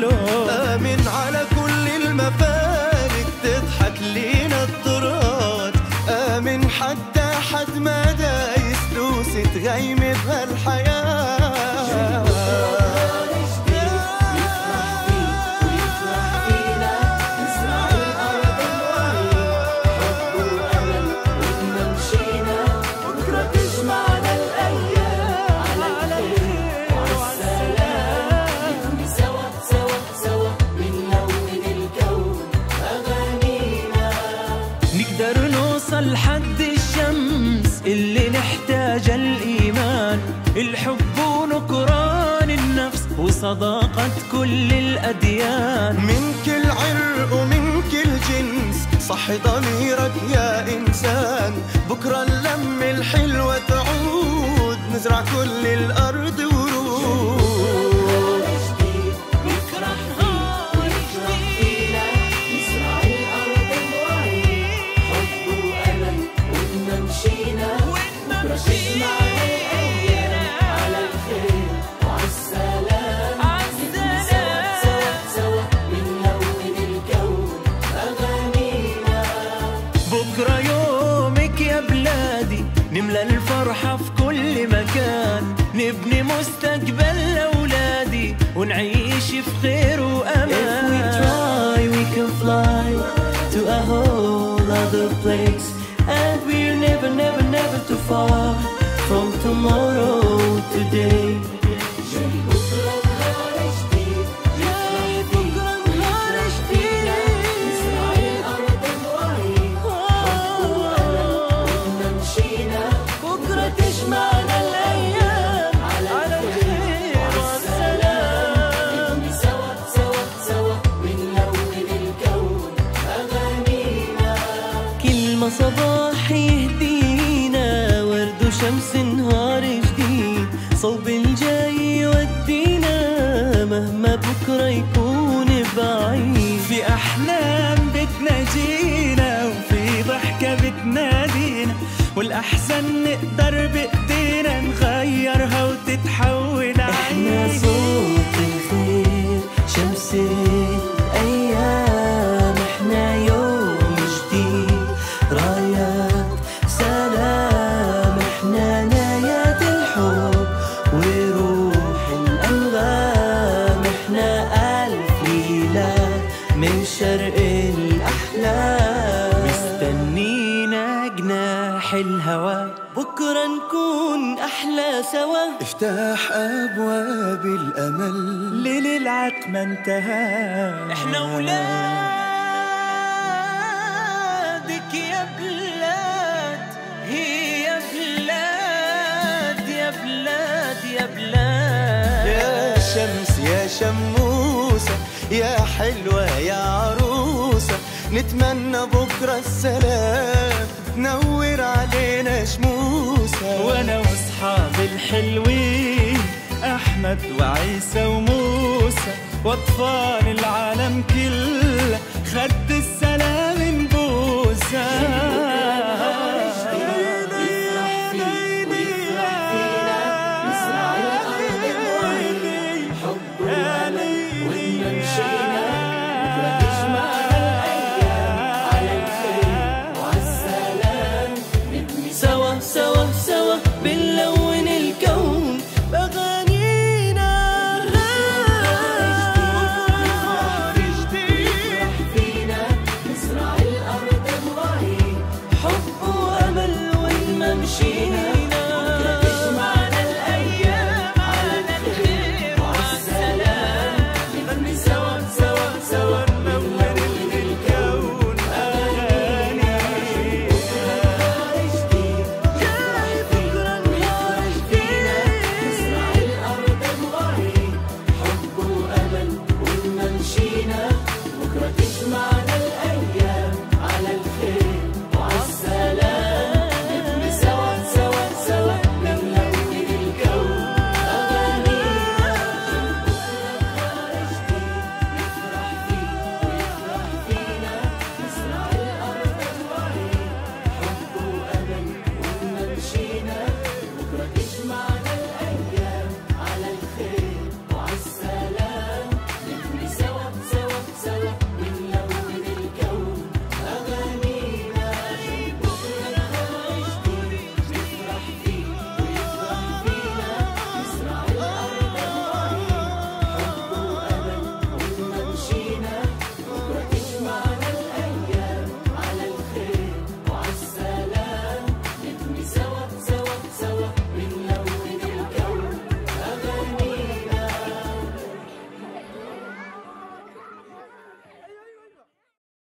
كله. آمن على كل المفارق تضحك لينا الطرات، آمن حتى حد ما دايس دوسة غيم بهالحياة. نقدر نوصل حد الشمس اللي نحتاج الإيمان، الحب ونكران النفس وصداقة كل الأديان. من كل عرق ومن كل جنس صح ضميرك يا إنسان، بكرة اللمة الحلوة تعود نزرع كل الأرض ورود. بكرة يومك يا بلادي نملى الفرحة في كل مكان، نبني مستقبل لأولادي ونعيش في خير وأمان. If we try we can fly to a whole other place, and we're never never never too far from tomorrow today. صباح يهدينا ورد وشمس نهار جديد، صوب الجاي يودينا مهما بكرة يكون بعيد. في أحلام بتناجينا وفي ضحكة بتنادينا، والأحزان نقدر بإيدينا نغيرها وتتحول احنا صوت الخير شمس الأيام، احنا يوم جديد رايات سلام، احنا نايات الحب وروح الأنغام، احنا ألف ليلة من شرق الأحلام، مستنينا جناح الهوى بكرة نكون أحلى سوا. افتح أبواب الأمل ليل العتمة انتهى، احنا ولادك يا بلاد، هي يا بلاد يا بلاد يا بلاد. يا شمس يا شموسة يا حلوة يا عروسة، نتمنى بكرة السلام تنور علينا شموسة. وانا واصحابي الحلوين احمد وعيسى وموسى، واطفال العالم كله خد السلام نبوسه.